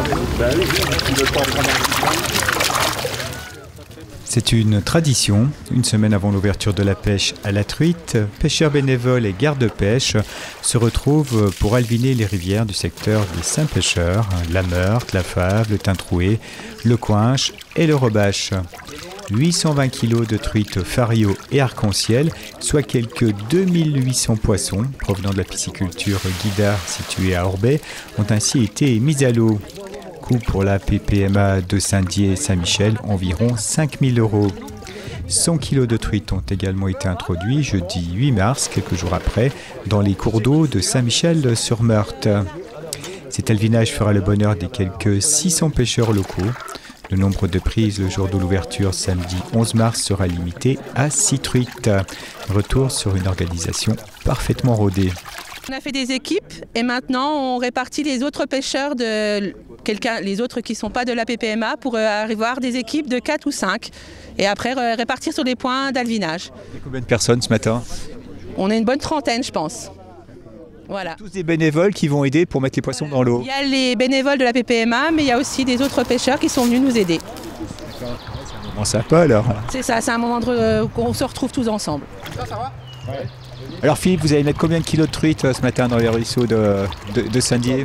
C'est une tradition. Une semaine avant l'ouverture de la pêche à la truite, pêcheurs bénévoles et gardes-pêche se retrouvent pour alviner les rivières du secteur des Saint-Pêcheurs, la Meurthe, la Fave, le Tintroué, le Coinche et le Rebache. 820 kg de truites fario et arc-en-ciel, soit quelques 2800 poissons provenant de la pisciculture Guidard située à Orbey, ont ainsi été mis à l'eau. Coût pour la PPMA de Saint-Dié et Saint-Michel, environ 5 000 €. 100 kg de truites ont également été introduits jeudi 8 mars, quelques jours après, dans les cours d'eau de Saint-Michel-sur-Meurthe. Cet alvinage fera le bonheur des quelques 600 pêcheurs locaux. Le nombre de prises le jour de l'ouverture, samedi 11 mars, sera limité à 6 truites. Retour sur une organisation parfaitement rodée. On a fait des équipes et maintenant on répartit les autres pêcheurs, les autres qui ne sont pas de la PPMA, pour avoir des équipes de 4 ou 5 et après répartir sur des points d'alvinage. Il y a combien de personnes ce matin? On est une bonne trentaine, je pense. Voilà. Tous des bénévoles qui vont aider pour mettre les poissons dans l'eau. Il y a les bénévoles de la PPMA, mais il y a aussi des autres pêcheurs qui sont venus nous aider. D'accord. C'est un moment sympa alors. C'est ça, c'est un moment qu'on se retrouve tous ensemble. Ça va? Ouais. Alors Philippe, vous allez mettre combien de kilos de truites ce matin dans les ruisseaux de Saint-Dié?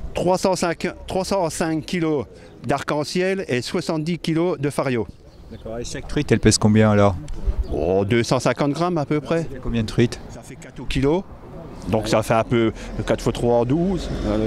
305 kilos d'arc-en-ciel et 70 kilos de fario. D'accord, et chaque truite elle pèse combien alors? Oh, 250 grammes à peu près. Il y a combien de truites? Ça fait 4 kilos. Donc ça fait un peu 4 x 3 12.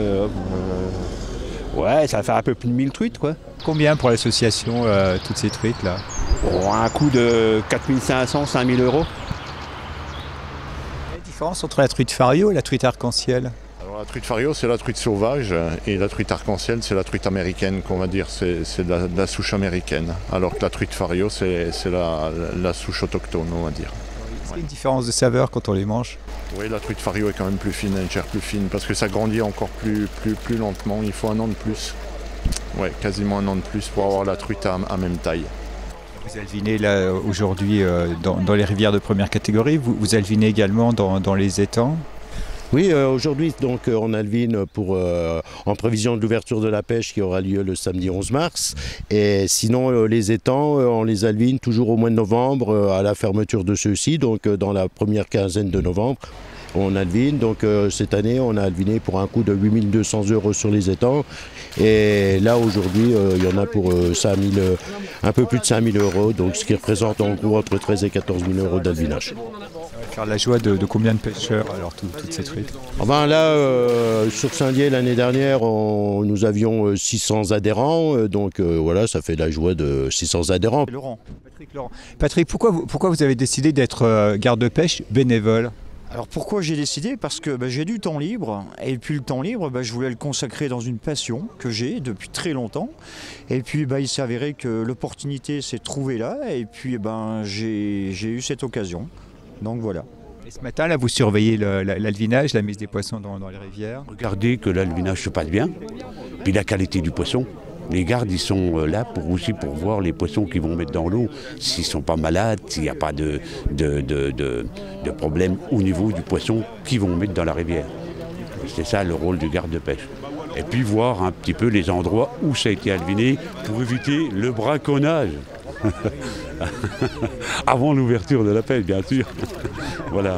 Ouais, ça fait un peu plus de 1000 truites quoi. Combien pour l'association toutes ces truites là? Oh, un coût de 4500, 5000 €. Quelle est la différence entre la truite fario et la truite arc-en-ciel? Alors, la truite fario, c'est la truite sauvage et la truite arc-en-ciel, c'est la truite américaine qu'on va dire, c'est de la souche américaine. Alors que la truite fario, c'est la souche autochtone, on va dire. Est-ce qu'il y a une différence de saveur quand on les mange? Oui, la truite fario est quand même plus fine, elle a une chair plus fine, parce que ça grandit encore plus lentement, il faut 1 an de plus. Oui, quasiment 1 an de plus pour avoir la truite à même taille. Vous alvinez là aujourd'hui dans les rivières de première catégorie, vous alvinez également dans les étangs? Oui, aujourd'hui donc on alvine en prévision de l'ouverture de la pêche qui aura lieu le samedi 11 mars. Et sinon les étangs, on les alvine toujours au mois de novembre à la fermeture de ceux-ci, donc dans la première quinzaine de novembre. On alvine, donc cette année on a alviné pour un coût de 8 200 € sur les étangs. Et là aujourd'hui il y en a pour un peu plus de 5 000 €, donc ce qui représente en gros entre 13 et 14 000 € d'alvinage. Ça va faire la joie de combien de pêcheurs alors toutes ces truites? Enfin là sur Saint-Dié l'année dernière nous avions 600 adhérents, donc voilà, ça fait la joie de 600 adhérents. Patrick, pourquoi vous avez décidé d'être garde-pêche bénévole? Alors pourquoi j'ai décidé? Parce que j'ai du temps libre, et puis le temps libre, je voulais le consacrer dans une passion que j'ai depuis très longtemps. Et puis il s'est avéré que l'opportunité s'est trouvée là, et puis j'ai eu cette occasion. Donc voilà. Et ce matin, là, vous surveillez l'alvinage, la mise des poissons dans les rivières? Regardez que l'alvinage se passe bien, puis la qualité du poisson. Les gardes, ils sont là aussi pour voir les poissons qu'ils vont mettre dans l'eau, s'ils ne sont pas malades, s'il n'y a pas de problème au niveau du poisson qu'ils vont mettre dans la rivière. C'est ça le rôle du garde de pêche. Et puis voir un petit peu les endroits où ça a été alviné pour éviter le braconnage. Avant l'ouverture de la pêche, bien sûr. Voilà.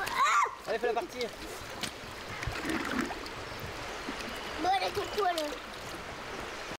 Allez, fais-la partir. Bon, elle est toute toi, là.